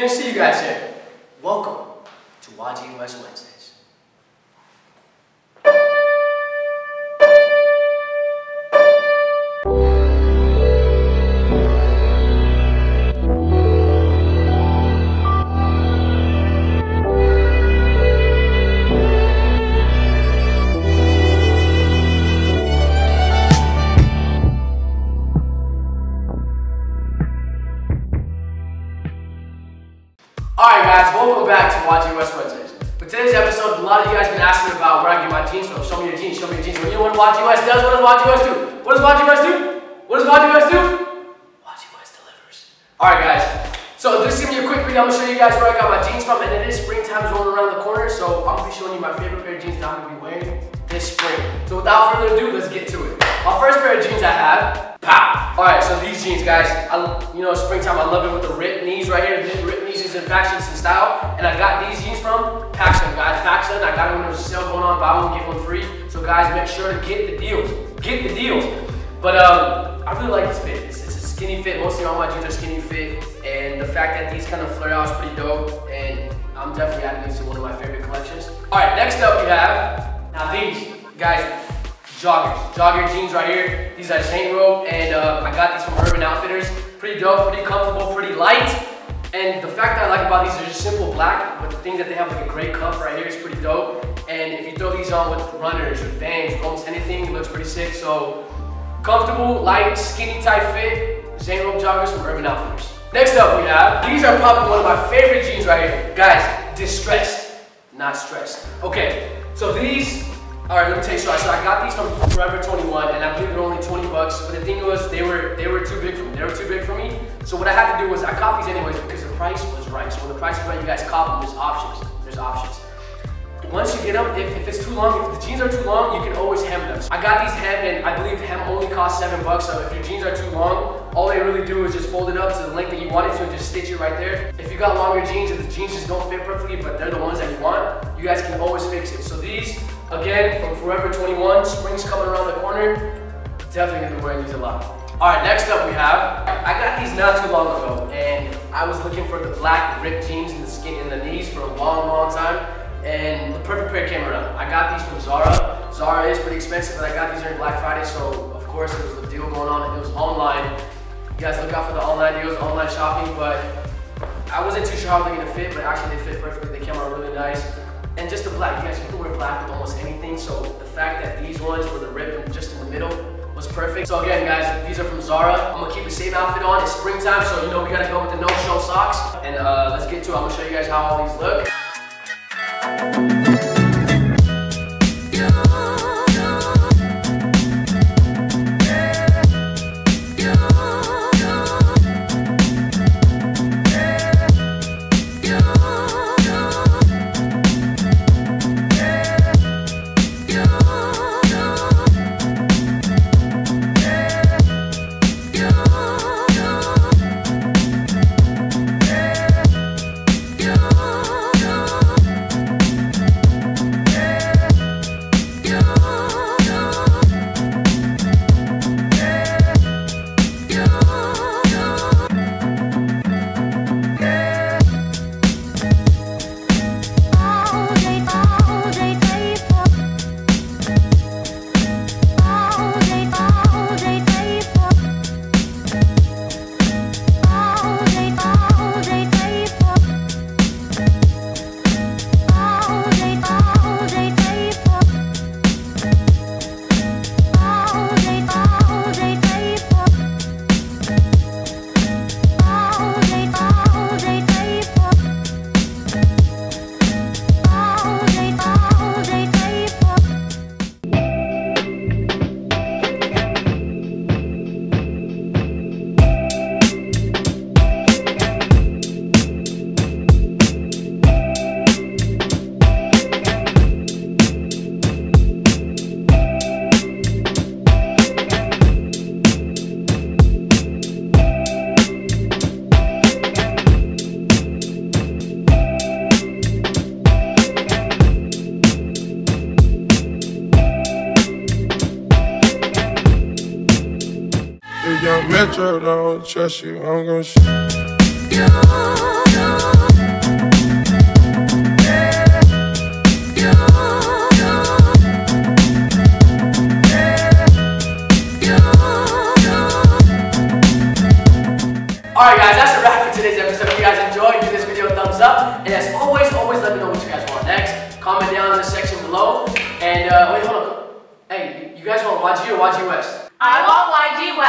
Good to see you guys here. Welcome to YG West Wednesdays. Alright guys, welcome back to YG West Wednesdays. For today's episode, a lot of you guys have been asking about where I get my jeans from. Show me your jeans, show me your jeans. Well, you know what YG West does? What does YG West do? What does YG West do? What does YG West do? YG West delivers. Alright guys, so just give me a quick video. I'm going to show you guys where I got my jeans from, and it is springtime rolling around the corner, so I'm going to be showing you my favorite pair of jeans that I'm going to be wearing this spring. So without further ado, let's get to it. My first pair of jeans I have, pow! Alright, so these jeans guys, springtime, I love it with the ripped knees right here. The ripped knees is in fashion, it's in style, and I got these jeans from PacSun, guys. PacSun, I got it when there was a sale going on, buy one, get one free. So guys, make sure to get the deals. Get the deals. But I really like this fit. It's a skinny fit. Mostly all my jeans are skinny fit, and the fact that these kind of flare out is pretty dope, and I'm definitely adding these to one of my favorite collections. Alright, next up we have, now these, guys, joggers. Jogger jeans right here. These are Saint Rope, and I got these from Urban Outfitters. Pretty dope, pretty comfortable, pretty light. And the fact that I like about these are just simple black, but the thing that they have like a gray cuff right here is pretty dope. And if you throw these on with runners or Vans, almost anything, it looks pretty sick. So comfortable, light, skinny type fit, Saint Rope joggers from Urban Outfitters. Next up we have, these are probably one of my favorite jeans right here. Guys, distressed, not stressed. Okay, so these, alright, let me tell you, so I got these from Forever 21, and I believe they're only 20 bucks, but the thing was, they were too big for me. They were too big for me. So what I had to do was, I copped these anyways because the price was right. So when the price is right, you guys cop them, there's options. There's options. Once you get them, if it's too long, if the jeans are too long, you can always hem them. So I got these hemmed, and I believe hem only costs 7 bucks, so if your jeans are too long, all they really do is just fold it up to the length that you want it to and just stitch it right there. If you got longer jeans and the jeans just don't fit perfectly, but they're the ones that you want, you guys can always fix it. So these, again, from Forever 21, spring's coming around the corner, definitely gonna be wearing these a lot. Alright, next up we have, I got these not too long ago, and I was looking for the black ripped jeans in the skin in the knees for a long time, and the perfect pair came around. I got these from Zara. Zara is pretty expensive, but I got these during Black Friday, so of course there was a deal going on, and it was online. You guys look out for the online deals, online shopping, but I wasn't too sure how they're gonna fit, but actually they fit perfectly. They came out really nice. And just the black, you guys can wear black with almost anything, so the fact that these ones were the rip just in the middle was perfect. So again guys, these are from Zara. I'm gonna keep the same outfit on. It's springtime, so you know we gotta go with the no-show socks. And let's get to it. I'm gonna show you guys how all these look. Young Metro don't trust you, I'm gon' shoot. Alright guys, that's a wrap for today's episode. If you guys enjoyed, give this video a thumbs up. And as always let me know what you guys want next. Comment down in the section below. And wait, hold on. Hey, you guys want YG or YG West? I want YG